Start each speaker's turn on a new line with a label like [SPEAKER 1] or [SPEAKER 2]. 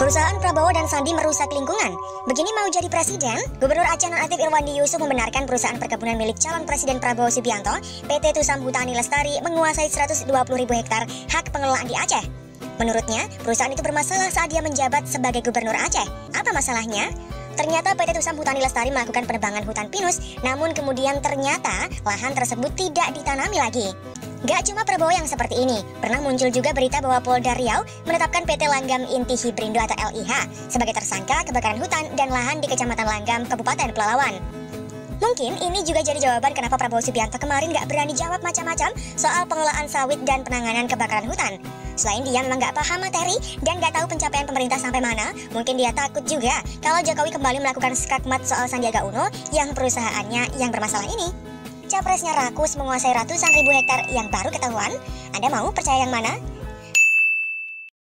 [SPEAKER 1] Perusahaan Prabowo dan Sandi merusak lingkungan. Begini mau jadi presiden? Gubernur Aceh nonaktif Irwandi Yusuf membenarkan perusahaan perkebunan milik calon Presiden Prabowo Subianto, PT Tusam Hutani Lestari, menguasai 120.000 hektar hak pengelolaan di Aceh. Menurutnya, perusahaan itu bermasalah saat dia menjabat sebagai Gubernur Aceh. Apa masalahnya? Ternyata PT Tusam Hutani Lestari melakukan penebangan hutan pinus, namun kemudian ternyata lahan tersebut tidak ditanami lagi. Gak cuma Prabowo yang seperti ini, pernah muncul juga berita bahwa Polda Riau menetapkan PT Langgam Inti Hibrindo atau LIH sebagai tersangka kebakaran hutan dan lahan di Kecamatan Langgam, Kabupaten Pelalawan. Mungkin ini juga jadi jawaban kenapa Prabowo Subianto kemarin gak berani jawab macam-macam soal pengelolaan sawit dan penanganan kebakaran hutan. Selain dia memang gak paham materi dan gak tahu pencapaian pemerintah sampai mana, mungkin dia takut juga kalau Jokowi kembali melakukan skakmat soal Sandiaga Uno yang perusahaannya yang bermasalah ini. Capresnya rakus menguasai ratusan ribu hektar yang baru ketahuan. Anda mau percaya yang mana?